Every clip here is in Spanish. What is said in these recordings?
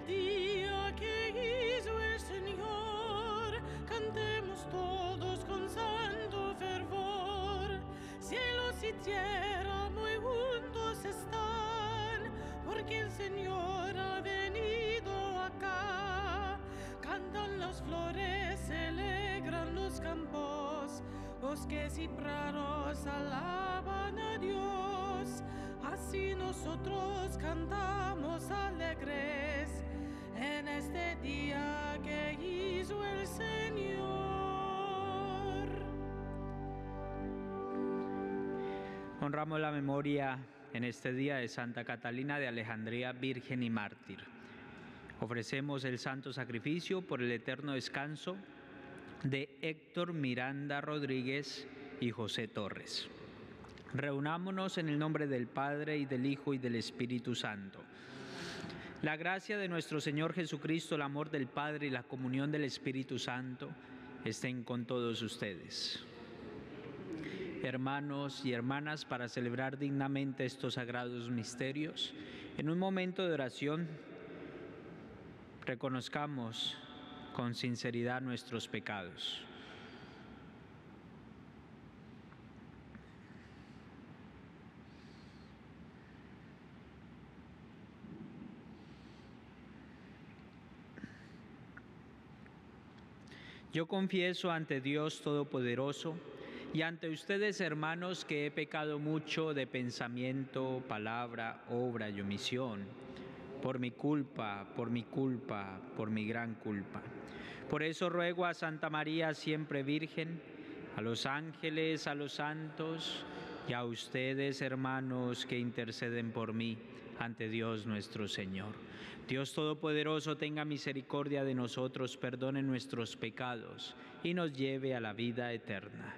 día que hizo el Señor, cantemos todos con santo fervor. Cielos y tierra muy juntos están, porque el Señor ha venido acá. Cantan las flores, se alegran los campos, bosques y prados alaban a Dios. Así nosotros cantamos alegres en este día que hizo el Señor. Honramos la memoria en este día de Santa Catalina de Alejandría, virgen y mártir. Ofrecemos el santo sacrificio por el eterno descanso de Héctor Miranda Rodríguez y José Torres. Reunámonos en el nombre del Padre, y del Hijo, y del Espíritu Santo. La gracia de nuestro Señor Jesucristo, el amor del Padre y la comunión del Espíritu Santo estén con todos ustedes. Hermanos y hermanas, para celebrar dignamente estos sagrados misterios, en un momento de oración, reconozcamos con sinceridad nuestros pecados. Yo confieso ante Dios Todopoderoso y ante ustedes, hermanos, que he pecado mucho de pensamiento, palabra, obra y omisión, por mi culpa, por mi gran culpa. Por eso ruego a Santa María, siempre Virgen, a los ángeles, a los santos y a ustedes, hermanos, que interceden por mí ante Dios nuestro Señor. Dios Todopoderoso tenga misericordia de nosotros, perdone nuestros pecados y nos lleve a la vida eterna.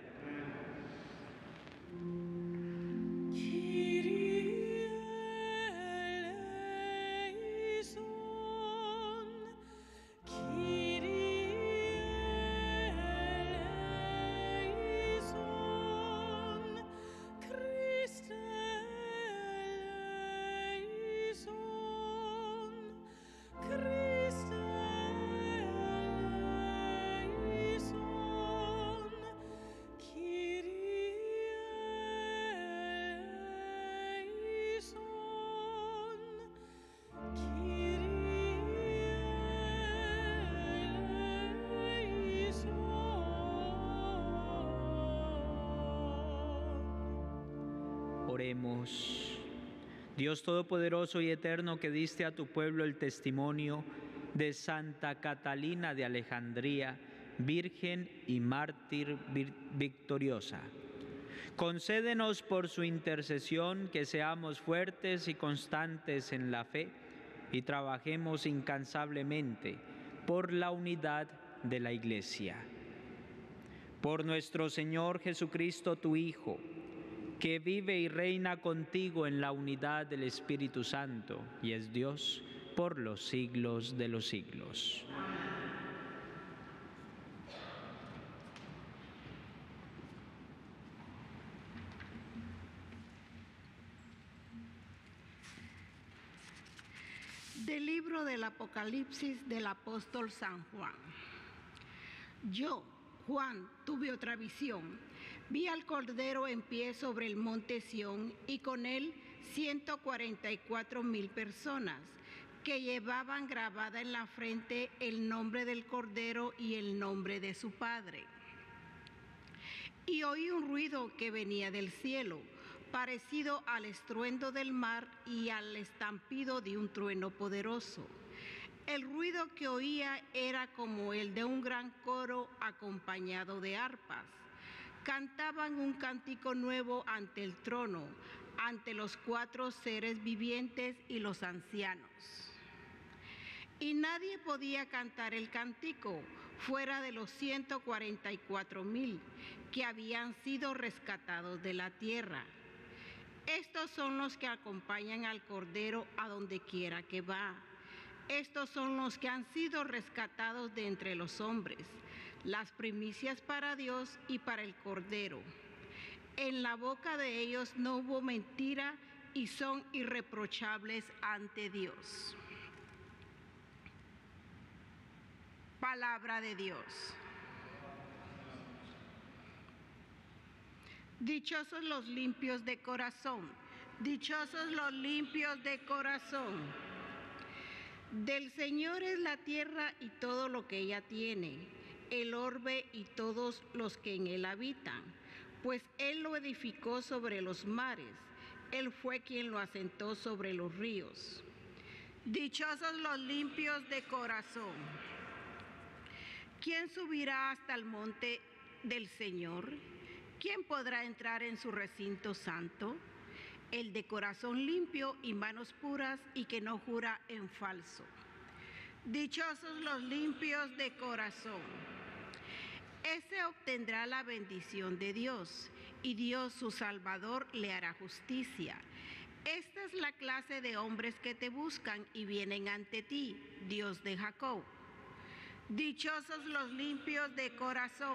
Oremos. Dios Todopoderoso y eterno, que diste a tu pueblo el testimonio de Santa Catalina de Alejandría, virgen y mártir victoriosa, concédenos por su intercesión que seamos fuertes y constantes en la fe y trabajemos incansablemente por la unidad de la Iglesia. Por nuestro Señor Jesucristo, tu Hijo, que vive y reina contigo en la unidad del Espíritu Santo y es Dios por los siglos de los siglos. Del libro del Apocalipsis del apóstol San Juan. Yo, Juan, tuve otra visión. Vi al Cordero en pie sobre el monte Sión y con él 144,000 personas que llevaban grabada en la frente el nombre del Cordero y el nombre de su Padre. Y oí un ruido que venía del cielo, parecido al estruendo del mar y al estampido de un trueno poderoso. El ruido que oía era como el de un gran coro acompañado de arpas. Cantaban un cántico nuevo ante el trono, ante los 4 seres vivientes y los ancianos. Y nadie podía cantar el cántico fuera de los 144,000 que habían sido rescatados de la tierra. Estos son los que acompañan al Cordero a donde quiera que va. Estos son los que han sido rescatados de entre los hombres, las primicias para Dios y para el Cordero. En la boca de ellos no hubo mentira y son irreprochables ante Dios. Palabra de Dios. Dichosos los limpios de corazón, dichosos los limpios de corazón. Del Señor es la tierra y todo lo que ella tiene, el orbe y todos los que en él habitan, pues Él lo edificó sobre los mares, Él fue quien lo asentó sobre los ríos. Dichosos los limpios de corazón. ¿Quién subirá hasta el monte del Señor? ¿Quién podrá entrar en su recinto santo? El de corazón limpio y manos puras y que no jura en falso. Dichosos los limpios de corazón. Ese obtendrá la bendición de Dios, y Dios su Salvador le hará justicia. Esta es la clase de hombres que te buscan y vienen ante ti, Dios de Jacob. Dichosos los limpios de corazón.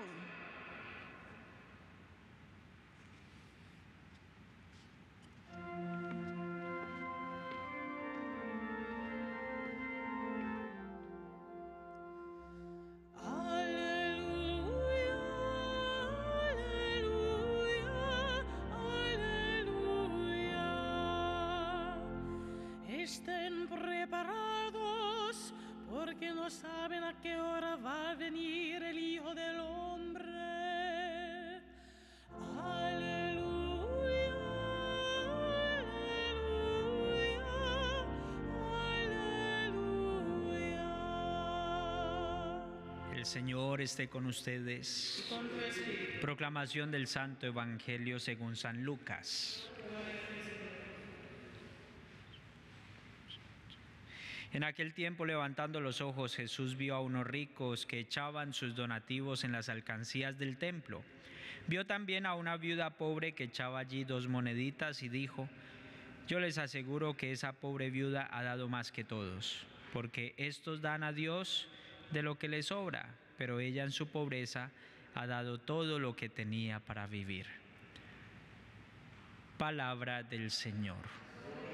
Estén preparados, porque no saben a qué hora va a venir el Hijo del Hombre. Aleluya, aleluya, aleluya. El Señor esté con ustedes. Proclamación del Santo Evangelio según San Lucas. En aquel tiempo, levantando los ojos, Jesús vio a unos ricos que echaban sus donativos en las alcancías del templo. Vio también a una viuda pobre que echaba allí 2 moneditas y dijo: yo les aseguro que esa pobre viuda ha dado más que todos, porque estos dan a Dios de lo que les sobra, pero ella en su pobreza ha dado todo lo que tenía para vivir. Palabra del Señor.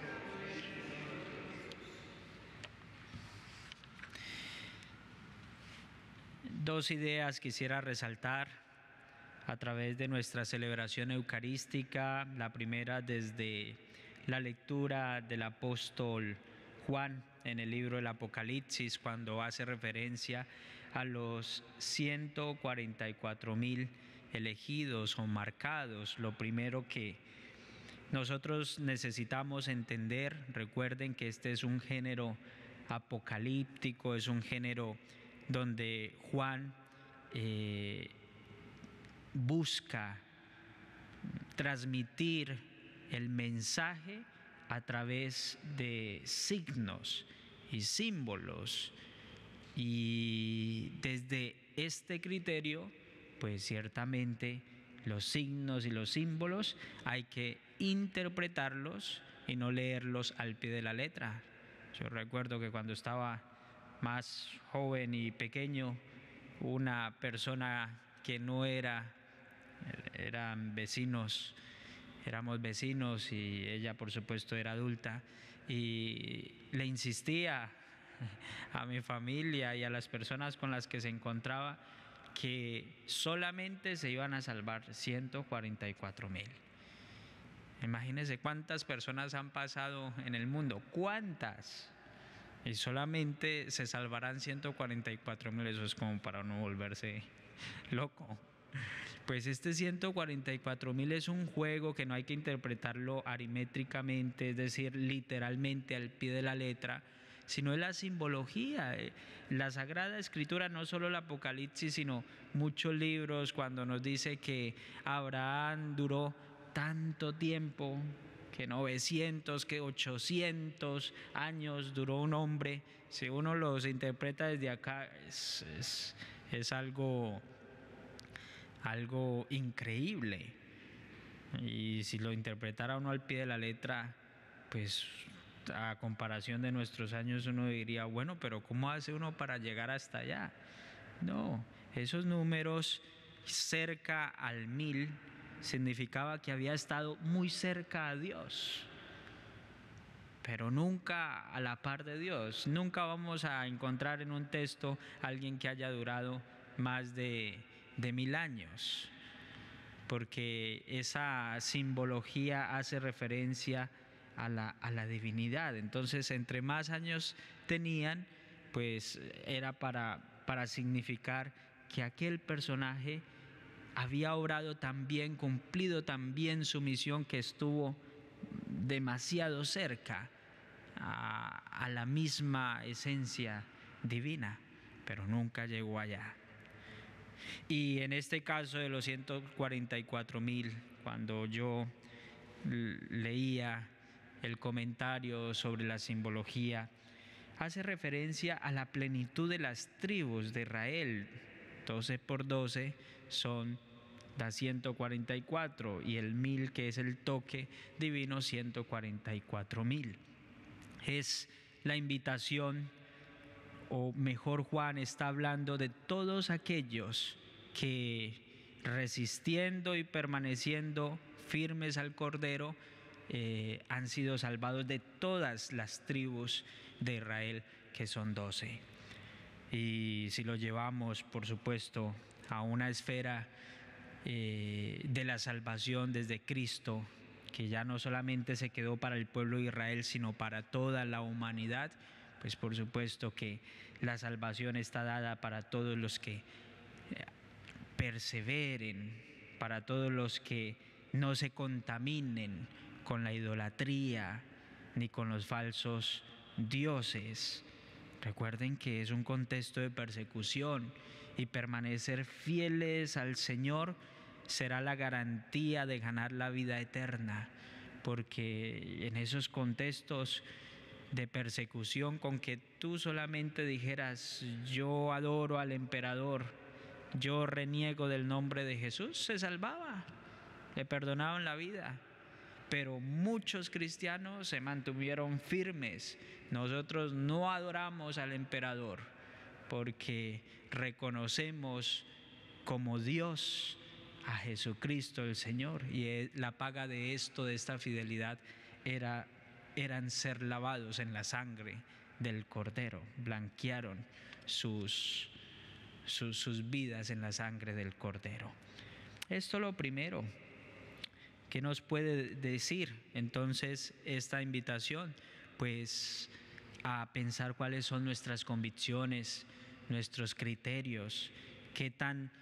Dos ideas quisiera resaltar a través de nuestra celebración eucarística. La primera, desde la lectura del apóstol Juan en el libro del Apocalipsis, cuando hace referencia a los 144,000 elegidos o marcados. Lo primero que nosotros necesitamos entender, recuerden que este es un género apocalíptico, es un género donde Juan busca transmitir el mensaje a través de signos y símbolos, y desde este criterio, pues ciertamente los signos y los símbolos hay que interpretarlos y no leerlos al pie de la letra. Yo recuerdo que cuando estaba más joven y pequeño, una persona que no eran vecinos, éramos vecinos, y ella por supuesto era adulta, y le insistía a mi familia y a las personas con las que se encontraba que solamente se iban a salvar 144,000. Imagínense cuántas personas han pasado en el mundo, cuántas, y solamente se salvarán 144,000. Eso es como para no volverse loco. Pues este 144,000 es un juego que no hay que interpretarlo aritmétricamente, es decir, literalmente al pie de la letra, sino es la simbología. La Sagrada Escritura, no solo el Apocalipsis, sino muchos libros, cuando nos dice que Abraham duró tanto tiempo, que 900, que 800 años duró un hombre. Si uno los interpreta desde acá, es algo increíble. Y si lo interpretara uno al pie de la letra, pues a comparación de nuestros años, uno diría, bueno, pero ¿cómo hace uno para llegar hasta allá? No, esos números cerca al 1000 significaba que había estado muy cerca a Dios. pero nunca a la par de Dios. Nunca vamos a encontrar en un texto a alguien que haya durado más de 1000 años, porque esa simbología hace referencia a la divinidad. Entonces, entre más años tenían, pues era para significar que aquel personaje había obrado tan bien, cumplido tan bien su misión, que estuvo demasiado cerca a la misma esencia divina, pero nunca llegó allá. Y en este caso de los 144.000, cuando yo leía el comentario sobre la simbología, hace referencia a la plenitud de las tribus de Israel. 12 por 12 son las 144, y el 1000, que es el toque divino, 144.000. Es la invitación, o mejor, Juan está hablando de todos aquellos que, resistiendo y permaneciendo firmes al Cordero, han sido salvados de todas las tribus de Israel, que son 12. Y si lo llevamos, por supuesto, a una esfera de la salvación desde Cristo, que ya no solamente se quedó para el pueblo de Israel, sino para toda la humanidad, pues por supuesto que la salvación está dada para todos los que perseveren, para todos los que no se contaminen con la idolatría ni con los falsos dioses. Recuerden que es un contexto de persecución, y permanecer fieles al Señor será la garantía de ganar la vida eterna, porque en esos contextos de persecución, con que tú solamente dijeras yo adoro al emperador, yo reniego del nombre de Jesús, se salvaba, le perdonaban la vida. Pero muchos cristianos se mantuvieron firmes. Nosotros no adoramos al emperador porque reconocemos como Dios a Jesucristo el Señor, y la paga de esto, de esta fidelidad, eran ser lavados en la sangre del Cordero. Blanquearon sus vidas en la sangre del Cordero. Esto es lo primero. ¿Qué nos puede decir entonces esta invitación? Pues a pensar cuáles son nuestras convicciones, nuestros criterios, qué tan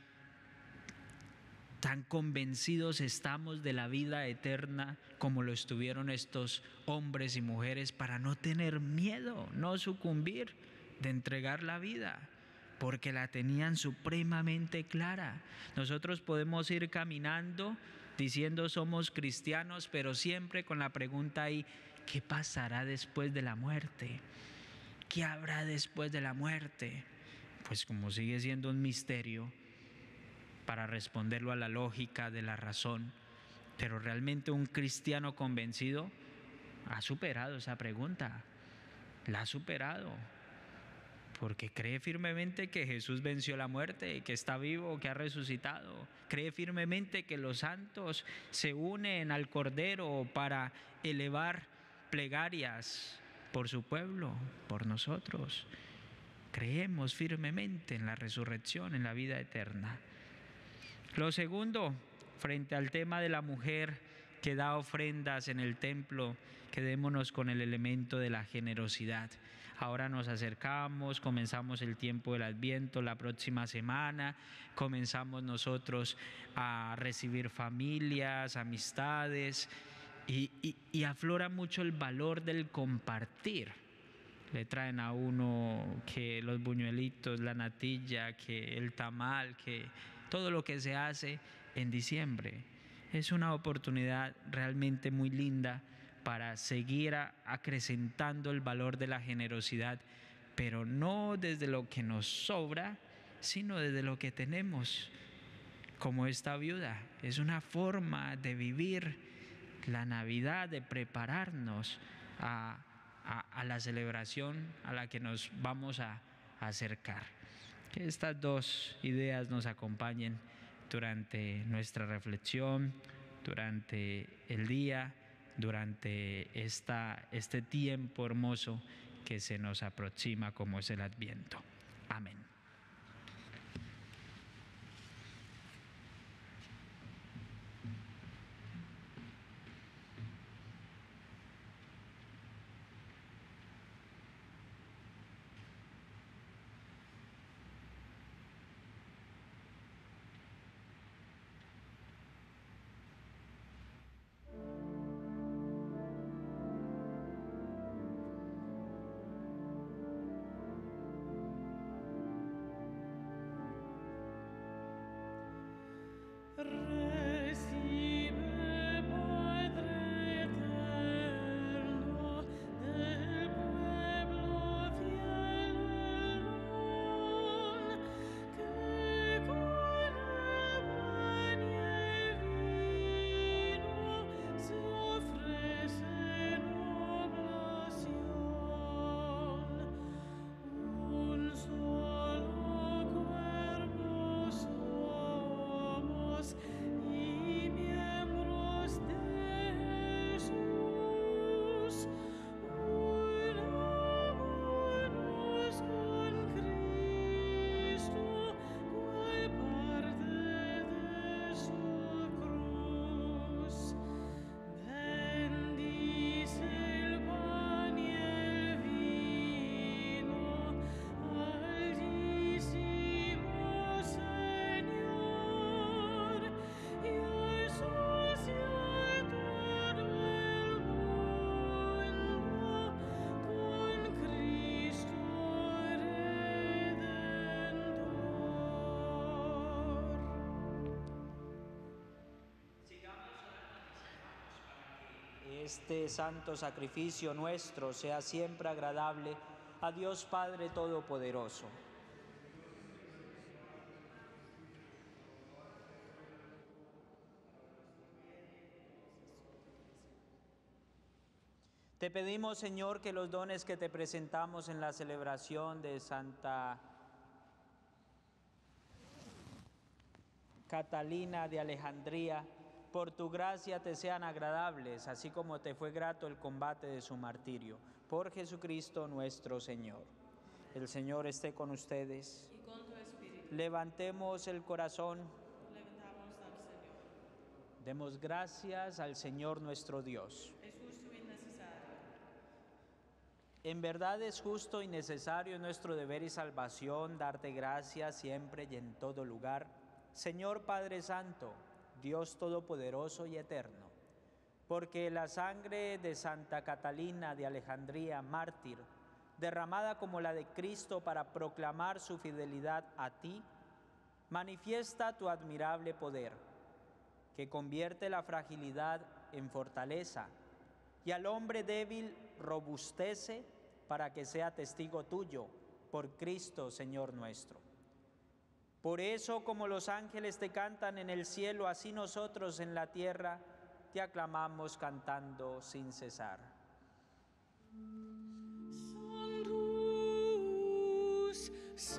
convencidos estamos de la vida eterna como lo estuvieron estos hombres y mujeres, para no tener miedo, no sucumbir de entregar la vida, porque la tenían supremamente clara. Nosotros podemos ir caminando diciendo somos cristianos, pero siempre con la pregunta ahí: ¿qué pasará después de la muerte? ¿Qué habrá después de la muerte? Pues como sigue siendo un misterio, para responderlo a la lógica de la razón, pero realmente un cristiano convencido ha superado esa pregunta, la ha superado, porque cree firmemente que Jesús venció la muerte, que está vivo, que ha resucitado. Cree firmemente que los santos se unen al Cordero para elevar plegarias por su pueblo, por nosotros. Creemos firmemente en la resurrección, en la vida eterna. Lo segundo, frente al tema de la mujer que da ofrendas en el templo, quedémonos con el elemento de la generosidad. Ahora nos acercamos, comenzamos el tiempo del Adviento, la próxima semana comenzamos nosotros a recibir familias, amistades, y aflora mucho el valor del compartir. Le traen a uno que los buñuelitos, la natilla, que el tamal, que todo lo que se hace en diciembre. Es una oportunidad realmente muy linda para seguir acrecentando el valor de la generosidad, pero no desde lo que nos sobra, sino desde lo que tenemos, como esta viuda. Es una forma de vivir la Navidad, de prepararnos a la celebración a la que nos vamos a acercar. Que estas dos ideas nos acompañen durante nuestra reflexión, durante el día durante este tiempo hermoso que se nos aproxima como es el Adviento. Amén. Recibe, Padre eterno, del pueblo fiel el don, que con el pan y el vino se ofrece en oblación. Un solo cuerpo somos y miembros de Jesús, unámonos con Cristo, cual parte de su cruz. Bendice el pan y el vino, Altísimo Señor, y asocia todo el mundo con Cristo Redentor. Este santo sacrificio nuestro sea siempre agradable a Dios Padre Todopoderoso. Te pedimos, Señor, que los dones que te presentamos en la celebración de Santa Catalina de Alejandría, por tu gracia te sean agradables, así como te fue grato el combate de su martirio. Por Jesucristo nuestro Señor. El Señor esté con ustedes. Y con tu espíritu. Levantemos el corazón. Levantamos al Señor. Demos gracias al Señor nuestro Dios. Es justo y necesario. En verdad es justo y necesario en nuestro deber y salvación darte gracias siempre y en todo lugar, Señor Padre Santo, Dios Todopoderoso y Eterno, porque la sangre de Santa Catalina de Alejandría, mártir, derramada como la de Cristo para proclamar su fidelidad a ti, manifiesta tu admirable poder, que convierte la fragilidad en fortaleza y al hombre débil robustece para que sea testigo tuyo, por Cristo Señor nuestro. Por eso, como los ángeles te cantan en el cielo, así nosotros en la tierra te aclamamos cantando sin cesar. Sanctus,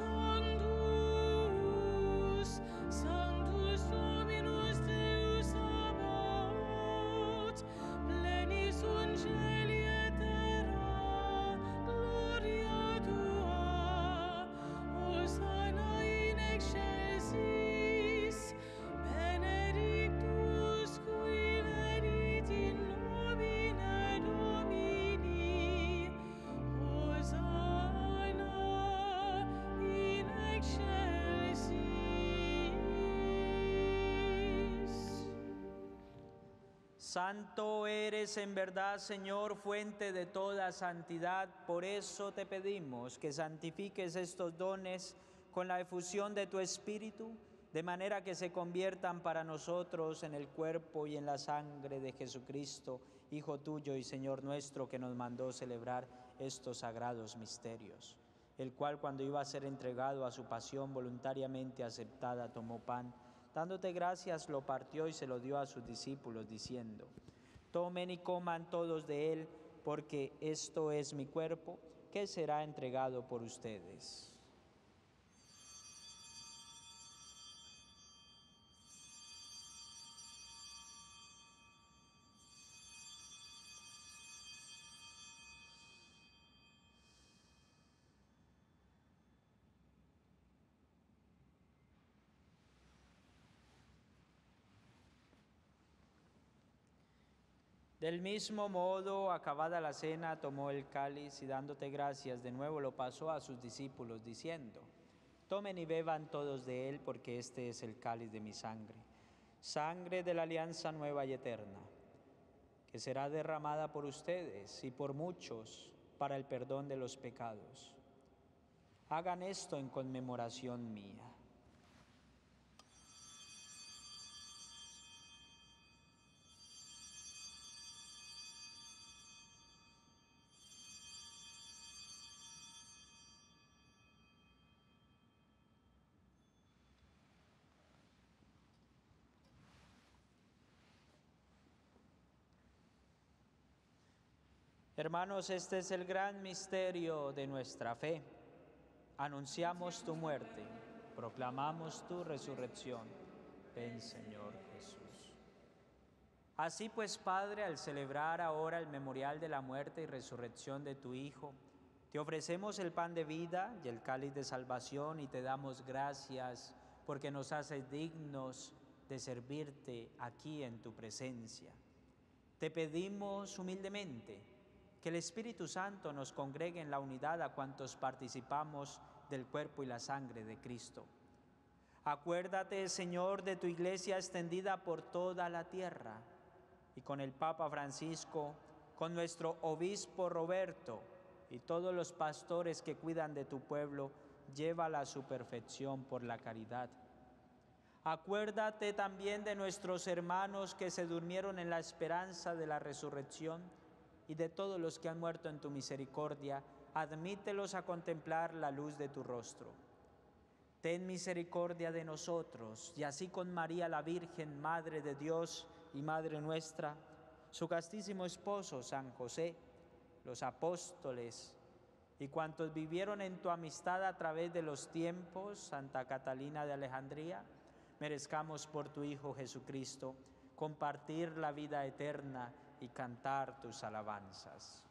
Sanctus, Sanctus Dominus Deus Sabaoth, plenis angeli et terra, gloria tua, Hosanna in excelsis, benedictus qui venit in nomine Domini, Hosanna in excelsis. Santo eres en verdad, Señor, fuente de toda santidad. Por eso te pedimos que santifiques estos dones con la efusión de tu Espíritu, de manera que se conviertan para nosotros en el cuerpo y en la sangre de Jesucristo, Hijo tuyo y Señor nuestro, que nos mandó celebrar estos sagrados misterios, el cual, cuando iba a ser entregado a su pasión voluntariamente aceptada, tomó pan, dándote gracias, lo partió y se lo dio a sus discípulos, diciendo: tomen y coman todos de él, porque esto es mi cuerpo, que será entregado por ustedes. Del mismo modo, acabada la cena, tomó el cáliz y dándote gracias de nuevo lo pasó a sus discípulos, diciendo: Tomen y beban todos de él, porque este es el cáliz de mi sangre, sangre de la alianza nueva y eterna, que será derramada por ustedes y por muchos para el perdón de los pecados. Hagan esto en conmemoración mía. Hermanos, este es el gran misterio de nuestra fe. Anunciamos tu muerte, proclamamos tu resurrección. Ven, Señor Jesús. Así pues, Padre, al celebrar ahora el memorial de la muerte y resurrección de tu Hijo, te ofrecemos el pan de vida y el cáliz de salvación y te damos gracias porque nos haces dignos de servirte aquí en tu presencia. Te pedimos humildemente que el Espíritu Santo nos congregue en la unidad a cuantos participamos del cuerpo y la sangre de Cristo. Acuérdate, Señor, de tu iglesia extendida por toda la tierra y con el Papa Francisco, con nuestro obispo Roberto y todos los pastores que cuidan de tu pueblo, llévala a su perfección por la caridad. Acuérdate también de nuestros hermanos que se durmieron en la esperanza de la resurrección y de todos los que han muerto en tu misericordia, admítelos a contemplar la luz de tu rostro. Ten misericordia de nosotros, y así con María la Virgen, Madre de Dios y Madre nuestra, su castísimo esposo San José, los apóstoles y cuantos vivieron en tu amistad a través de los tiempos, Santa Catalina de Alejandría, merezcamos por tu Hijo Jesucristo compartir la vida eterna y cantar tus alabanzas.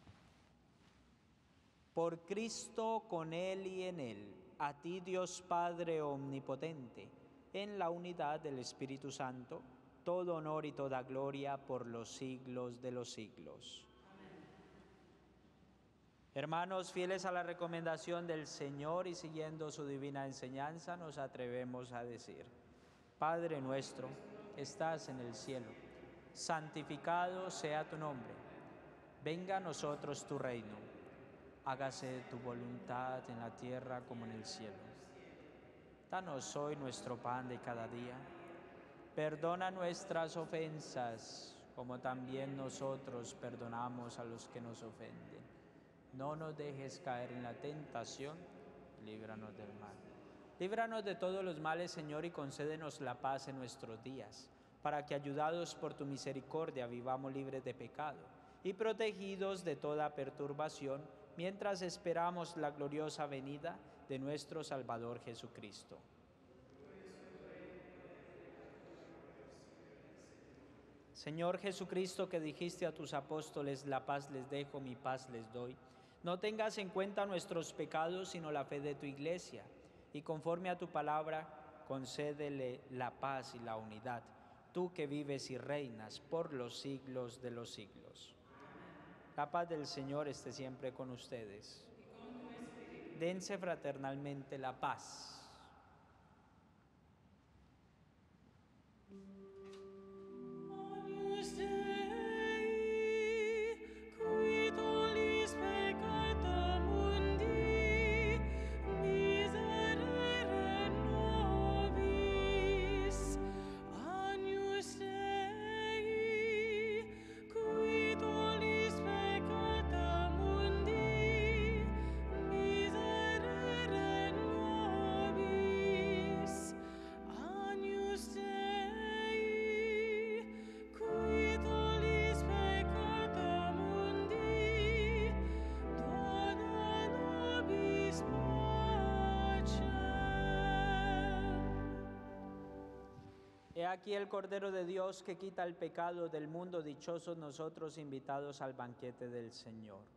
Por Cristo, con Él y en Él, a ti Dios Padre omnipotente, en la unidad del Espíritu Santo, todo honor y toda gloria por los siglos de los siglos. Amén. Hermanos, fieles a la recomendación del Señor y siguiendo su divina enseñanza, nos atrevemos a decir: Padre nuestro, que estás en el cielo, santificado sea tu nombre. Venga a nosotros tu reino. Hágase tu voluntad en la tierra como en el cielo. Danos hoy nuestro pan de cada día. Perdona nuestras ofensas, como también nosotros perdonamos a los que nos ofenden. No nos dejes caer en la tentación, líbranos del mal. Líbranos de todos los males, Señor, y concédenos la paz en nuestros días, para que, ayudados por tu misericordia, vivamos libres de pecado y protegidos de toda perturbación, mientras esperamos la gloriosa venida de nuestro Salvador Jesucristo. Señor Jesucristo, que dijiste a tus apóstoles: la paz les dejo, mi paz les doy, no tengas en cuenta nuestros pecados, sino la fe de tu iglesia, y conforme a tu palabra, concédele la paz y la unidad, tú que vives y reinas por los siglos de los siglos. La paz del Señor esté siempre con ustedes. Dense fraternalmente la paz. He aquí el Cordero de Dios que quita el pecado del mundo. Dichosos nosotros invitados al banquete del Señor.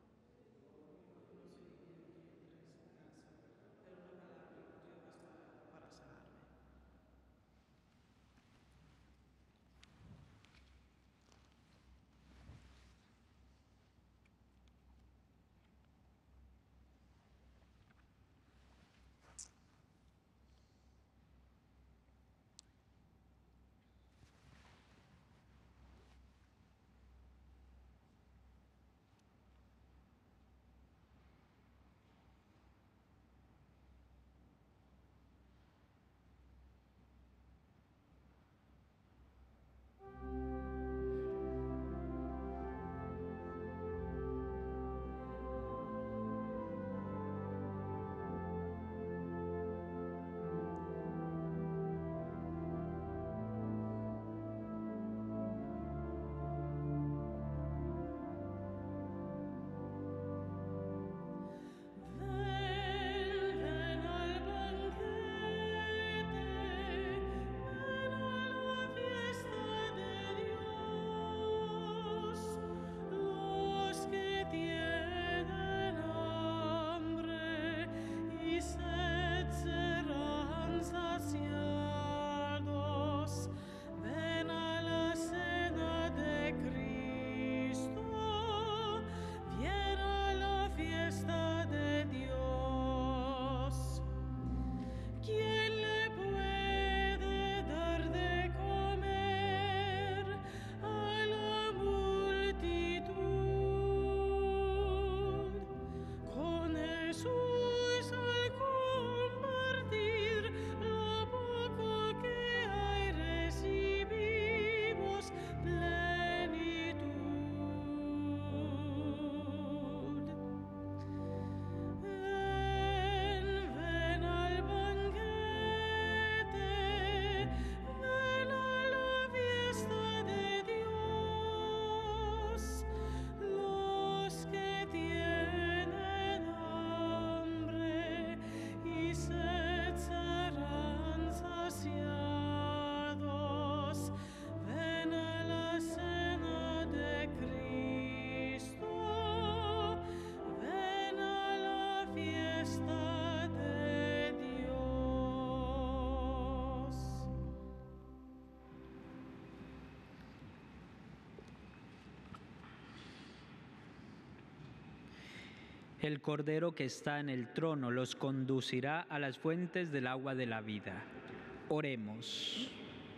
El Cordero que está en el trono los conducirá a las fuentes del agua de la vida. Oremos.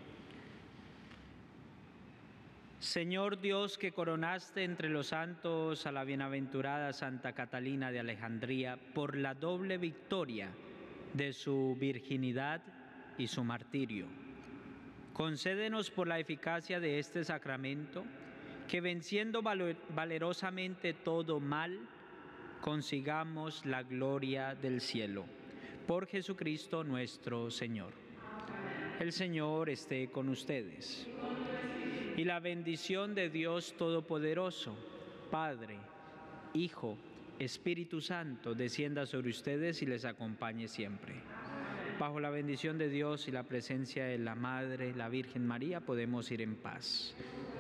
Señor Dios, que coronaste entre los santos a la bienaventurada Santa Catalina de Alejandría por la doble victoria de su virginidad y su martirio, concédenos por la eficacia de este sacramento que, venciendo valerosamente todo mal, consigamos la gloria del cielo. Por Jesucristo nuestro Señor. El Señor esté con ustedes. Y la bendición de Dios Todopoderoso, Padre, Hijo, Espíritu Santo, descienda sobre ustedes y les acompañe siempre. Bajo la bendición de Dios y la presencia de la Madre, la Virgen María, podemos ir en paz.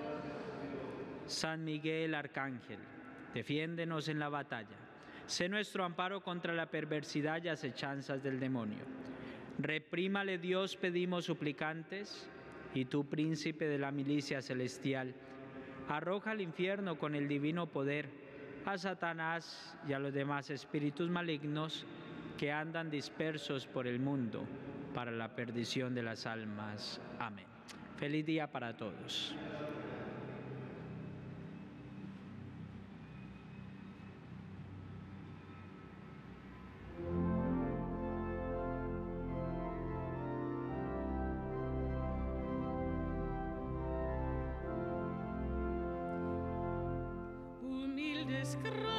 San Miguel Arcángel, defiéndenos en la batalla. Sé nuestro amparo contra la perversidad y acechanzas del demonio. Reprímale Dios, pedimos suplicantes, y tú, príncipe de la milicia celestial, arroja al infierno con el divino poder a Satanás y a los demás espíritus malignos que andan dispersos por el mundo para la perdición de las almas. Amén. Feliz día para todos. Humildes